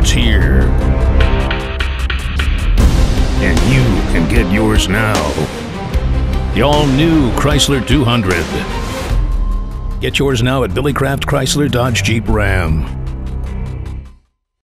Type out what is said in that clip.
It's here. And you can get yours now. The all-new Chrysler 200. Get yours now at Billy Kraft Chrysler Dodge Jeep Ram.